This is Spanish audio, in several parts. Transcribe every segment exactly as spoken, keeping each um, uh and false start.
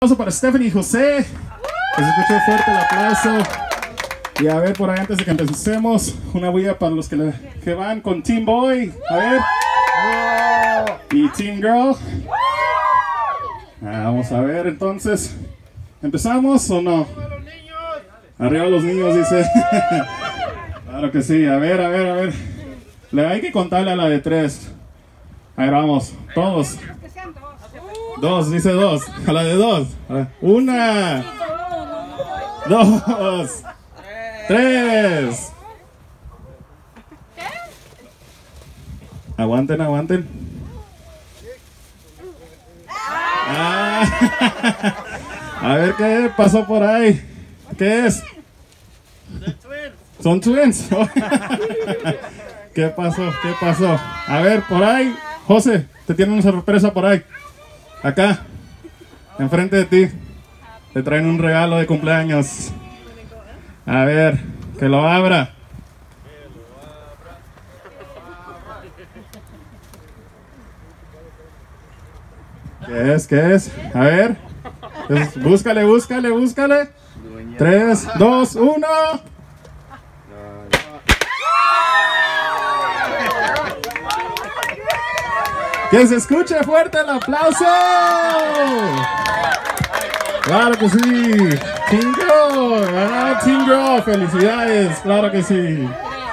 aplauso para Stephanie y José. Que se escuchó fuerte el aplauso. Y a ver, por ahí antes de que empecemos, una bulla para los que, le, que van con Team Boy. A ver. Y Team Girl. Ah, vamos a ver entonces. ¿Empezamos o no? Arriba los niños, dice. Claro que sí. A ver, a ver, a ver. Le hay que contarle a la de tres. A ver, vamos. Todos. Dos, dice dos. A la de dos. Una. Dos. Tres. Aguanten, aguanten. Ah. A ver qué pasó por ahí. ¿Qué es? Son twins. ¿Qué pasó? ¿Qué pasó? A ver, por ahí. José, te tienen una sorpresa por ahí. Acá, enfrente de ti. Te traen un regalo de cumpleaños. A ver, que lo abra. ¿Qué es? ¿Qué es? A ver. Entonces, búscale, búscale, búscale. Tres, dos, uno. Que se escuche fuerte el aplauso. Claro que sí. Team Girl. Ah, Team Girl. Felicidades. Claro que sí.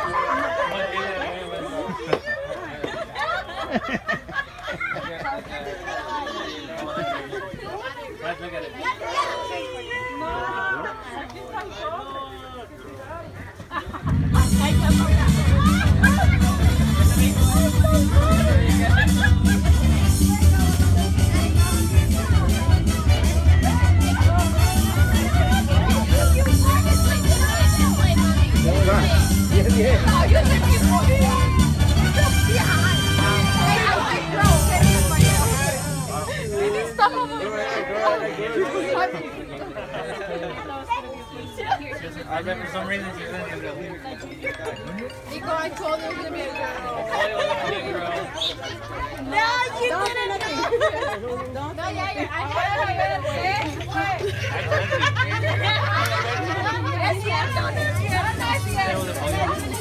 I bet for some reason she's going to be able to leave it. Nico, I told her it was going to be a girl. No, No, you didn't. Don't. No, yeah, yeah. I had it. Es cierto, no es cierto.